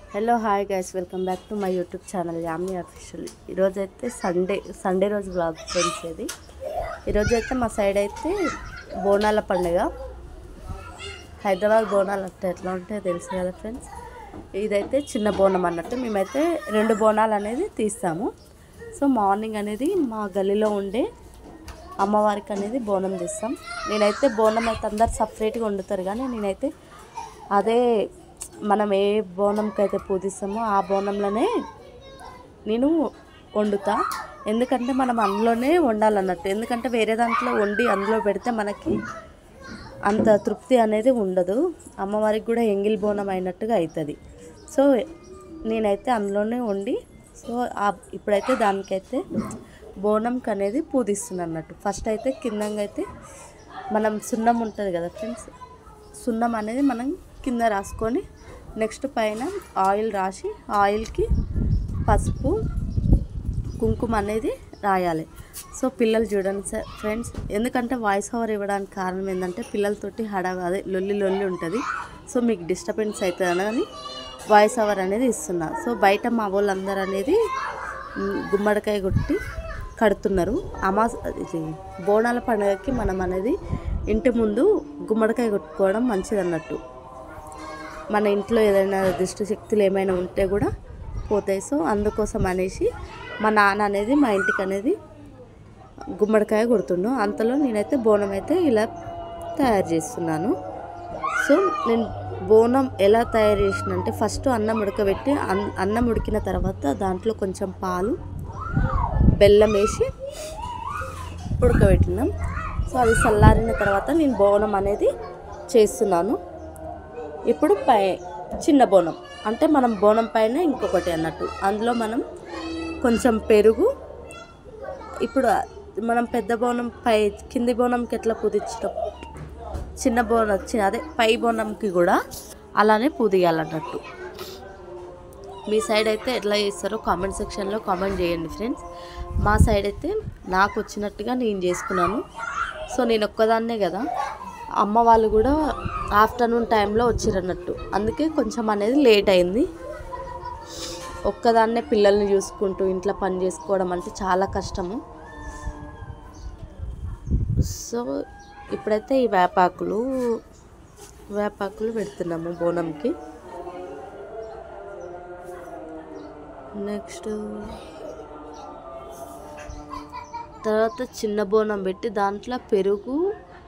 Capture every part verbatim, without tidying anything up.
Hello hi guys, welcome back to my YouTube channel యామ్ని official. ఈరోజు అయితే Sunday Sunday రోజు బ్లాగ్ ఫ్రెండ్స్. ఇది ఈరోజు అయితే మా సైడ్ అయితే బోనాల పండుగ. హైదరాబాద్ బోనాలు అంటే ఎట్లా ఉంటాయో తెలుసు కదా ఫ్రెండ్స్. ఇదైతే చిన్న బోనం అన్నట్టు. మేమైతే రెండు బోనాలు అనేది తీస్తాము. సో మార్నింగ్ అనేది మా గల్లీలో ఉండే అమ్మవారికి అనేది బోనం తీస్తాం. నేనైతే బోనం అయితే అందరు సపరేట్గా వండుతారు, కానీ నేనైతే అదే మనం ఏ బోనంకి అయితే పూజిస్తామో ఆ బోనంలోనే నేను వండుతా. ఎందుకంటే మనం అందులోనే వండాలన్నట్టు. ఎందుకంటే వేరే దాంట్లో వండి అందులో పెడితే మనకి అంత తృప్తి అనేది ఉండదు. అమ్మవారికి కూడా ఎంగిల్ బోనం అయినట్టుగా అవుతుంది. సో నేనైతే అందులోనే వండి సో ఇప్పుడైతే దానికైతే బోనంకి అనేది పూజిస్తున్నాను అన్నట్టు. ఫస్ట్ అయితే కిందంగా అయితే మనం సున్నం ఉంటుంది కదా ఫ్రెండ్స్, సున్నం అనేది మనం కింద రాసుకొని నెక్స్ట్ పైన ఆయిల్ రాసి ఆయిల్కి పసుపు కుంకుమ అనేది రాయాలి. సో పిల్లలు చూడండి సార్ ఫ్రెండ్స్, ఎందుకంటే వాయిస్ ఓవర్ ఇవ్వడానికి కారణం ఏంటంటే పిల్లలతోటి హడావి అదే లొల్లి లొల్లి ఉంటుంది. సో మీకు డిస్టర్బెన్స్ అవుతుంది అని వాయిస్ ఓవర్ అనేది ఇస్తున్నా. సో బయట మా వాళ్ళందరూ అనేది గుమ్మడికాయ కొట్టి కడుతున్నారు. అమాస ఇది బోనాల పండుగకి మనం అనేది ఇంటి ముందు గుమ్మడికాయ కొట్టుకోవడం మంచిది అన్నట్టు. మన ఇంట్లో ఏదైనా దుష్ట శక్తులు ఏమైనా ఉంటే కూడా పోతాయి. సో అందుకోసం అనేసి మా నాన్న అనేది మా ఇంటికి అనేది గుమ్మడికాయ కొడుతుండు. అంతలో నేనైతే బోనం అయితే ఇలా తయారు చేస్తున్నాను. సో నేను బోనం ఎలా తయారు చేసిన అంటే ఫస్ట్ అన్నం ఉడకబెట్టి అన్నం ఉడికిన తర్వాత దాంట్లో కొంచెం పాలు బెల్లం వేసి ఉడకబెట్టినాం. సో అది చల్లారిన తర్వాత నేను బోనం అనేది చేస్తున్నాను. ఇప్పుడు పై చిన్న బోనం అంటే మనం బోనం పైన ఇంకొకటి అన్నట్టు. అందులో మనం కొంచెం పెరుగు, ఇప్పుడు మనం పెద్ద బోనం పై కింది బోనంకి ఎట్లా పూజించడం, చిన్న బోనం అదే పై బోనంకి కూడా అలానే పూదియాలన్నట్టు. మీ సైడ్ అయితే ఎట్లా చేస్తారో కామెంట్ సెక్షన్లో కామెంట్ చేయండి ఫ్రెండ్స్. మా సైడ్ అయితే నాకు వచ్చినట్టుగా నేను చేసుకున్నాను. సో నేను ఒక్కదాన్నే కదా, అమ్మ వాళ్ళు కూడా ఆఫ్టర్నూన్ టైంలో వచ్చిరన్నట్టు. అందుకే కొంచెం అనేది లేట్ అయింది. ఒక్కదాన్నే పిల్లల్ని చూసుకుంటూ ఇంట్లో పని చేసుకోవడం అంటే చాలా కష్టము. సో ఇప్పుడైతే ఈ వేపాకులు వేపాకులు పెడుతున్నాము బోనంకి. నెక్స్ట్ తర్వాత చిన్న బోనం పెట్టి దాంట్లో పెరుగు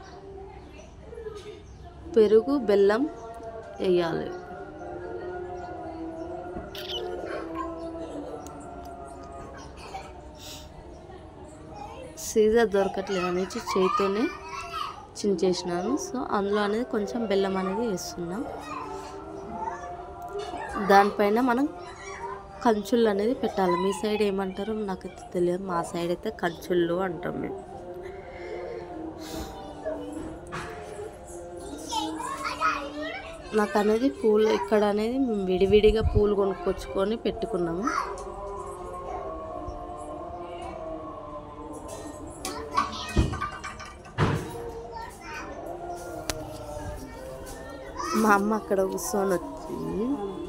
పెరుగు బెల్లం వేయాలి. సీజర్ దొరకట్లేదు అనేసి చేతితోనే చించేసినాను. సో అందులో అనేది కొంచెం బెల్లం అనేది వేస్తున్నాం. దానిపైన మనం కంచుళ్ళు అనేది పెట్టాలి. మీ సైడ్ ఏమంటారో నాకైతే తెలియదు. మా సైడ్ అయితే కంచుళ్ళు అంటాం మేము. నాకు అనేది పూలు ఇక్కడ అనేది మేము విడివిడిగా పూలు కొనుక్కొచ్చుకొని పెట్టుకున్నాము. మా అమ్మ అక్కడ కూర్చొని వచ్చింది.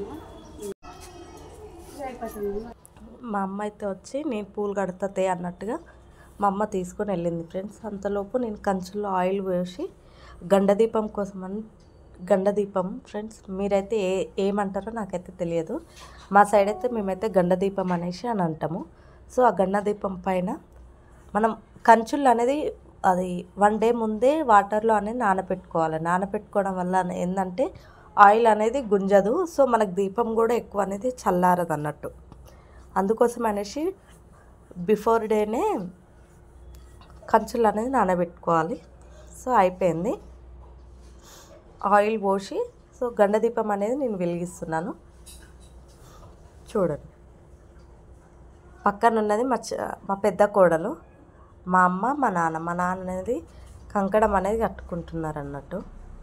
మా అమ్మ అయితే వచ్చి నేను పూలు కడతాతే అన్నట్టుగా మా అమ్మ తీసుకొని వెళ్ళింది ఫ్రెండ్స్. అంతలోపు నేను కంచుల్లో ఆయిల్ వేసి గండదీపం కోసం అని గండదీపం ఫ్రెండ్స్, మీరైతే ఏ ఏమంటారో నాకైతే తెలియదు. మా సైడ్ అయితే మేమైతే గండదీపం అనేసి అని అంటాము. సో ఆ గండదీపం పైన మనం కంచుళ్ళు అనేది అది వన్ డే ముందే వాటర్లో అనేది నానబెట్టుకోవాలి. నానబెట్టుకోవడం వల్ల ఏంటంటే ఆయిల్ అనేది గుంజదు. సో మనకు దీపం కూడా ఎక్కువ అనేది చల్లారదు అన్నట్టు. అందుకోసం అనేసి బిఫోర్ డేనే కంచులు అనేది నానబెట్టుకోవాలి. సో అయిపోయింది. ఆయిల్ పోసి సో గండదీపం అనేది నేను వెలిగిస్తున్నాను. చూడండి, పక్కన ఉన్నది మా మా పెద్ద కోడలు, మా అమ్మ, మా నాన్న. మా నాన్న అనేది కంకణం అనేది కట్టుకుంటున్నారు అన్నట్టు.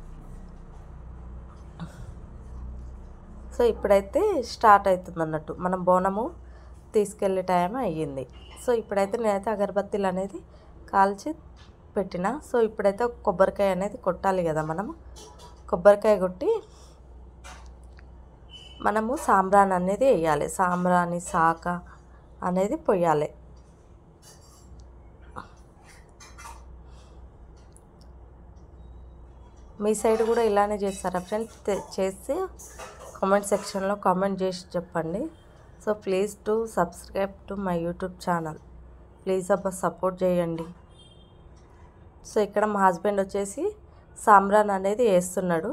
సో ఇప్పుడైతే స్టార్ట్ అవుతుంది అన్నట్టు. మనం బోనము తీసుకెళ్ళే టైం అయ్యింది. సో ఇప్పుడైతే నేనైతే అగరబత్తీలు అనేది కాల్చి పెట్టిన. సో ఇప్పుడైతే కొబ్బరికాయ అనేది కొట్టాలి కదా. మనము కొబ్బరికాయ కొట్టి మనము సాంబ్రాన్ అనేది వేయాలి. సాంబ్రాణి సాక అనేది పొయ్యాలి. మీ సైడ్ కూడా ఇలానే చేస్తారా ఫ్రెండ్స్? చేసి కామెంట్ సెక్షన్లో కామెంట్ చేసి చెప్పండి. So please to subscribe to my YouTube channel. Please అబ్బా సపోర్ట్ చేయండి. సో ఇక్కడ మా హస్బెండ్ వచ్చేసి సాంబ్రాన్ అనేది వేస్తున్నాడు.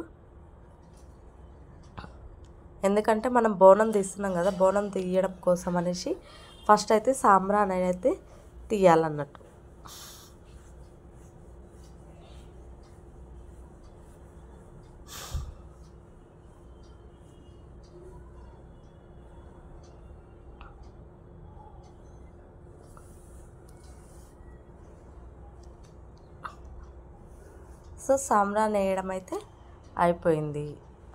ఎందుకంటే మనం బోనం తీస్తున్నాం కదా, బోనం తీయడం కోసం అనేసి ఫస్ట్ అయితే సాంబ్రాన్ అయితే తీయాలన్నట్టు. సో సాంబ్రాన్ వేయడం అయితే అయిపోయింది.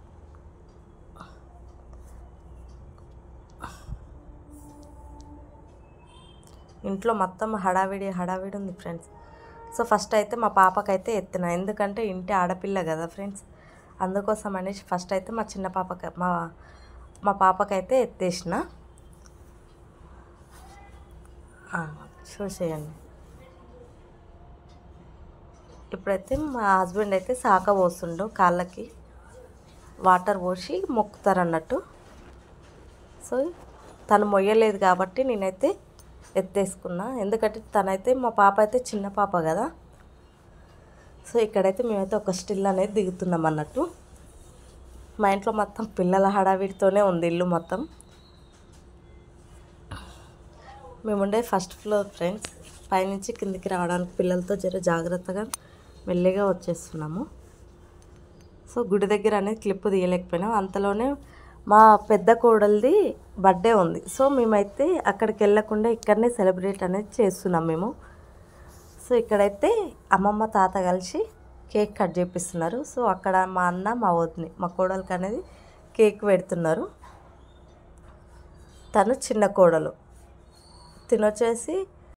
ఇంట్లో మొత్తం హడావిడి హడావిడి ఉంది ఫ్రెండ్స్. సో ఫస్ట్ అయితే మా పాపకైతే ఎత్తిన, ఎందుకంటే ఇంటి ఆడపిల్ల కదా ఫ్రెండ్స్, అందుకోసం అనేసి ఫస్ట్ అయితే మా చిన్న పాపకి మా మా పాపకైతే ఎత్తేసిన. చూసేయండి. ఇప్పుడైతే మా హస్బెండ్ అయితే సాక పోస్తుండు, కాళ్ళకి వాటర్ పోసి మొక్కుతారు అన్నట్టు. సో తను మొయ్యలేదు కాబట్టి నేనైతే ఎత్తేసుకున్నా, ఎందుకంటే తనైతే మా పాప అయితే చిన్న పాప కదా. సో ఇక్కడైతే మేమైతే ఒక స్టిల్ అనేది దిగుతున్నాం అన్నట్టు. మా ఇంట్లో మొత్తం పిల్లల హడావిడితోనే ఉంది ఇల్లు మొత్తం. మేముండే ఫస్ట్ ఫ్లోర్ ఫ్రెండ్స్. పైనుంచి కిందికి రావడానికి పిల్లలతో జర జాగ్రత్తగా మెల్లిగా వచ్చేస్తున్నాము. సో గుడి దగ్గర అనేది క్లిప్ తీయలేకపోయినాం. అంతలోనే మా పెద్ద కోడలిది బర్త్డే ఉంది. సో మేమైతే అక్కడికి వెళ్ళకుండా ఇక్కడనే సెలబ్రేట్ అనేది చేస్తున్నాం మేము. సో ఇక్కడైతే అమ్మమ్మ తాత కలిసి కేక్ కట్ చేపిస్తున్నారు. సో అక్కడ మా అన్న మా వదిని మా కోడలికి అనేది కేక్ పెడుతున్నారు. తను చిన్న కోడలు, తినొచ్చేసి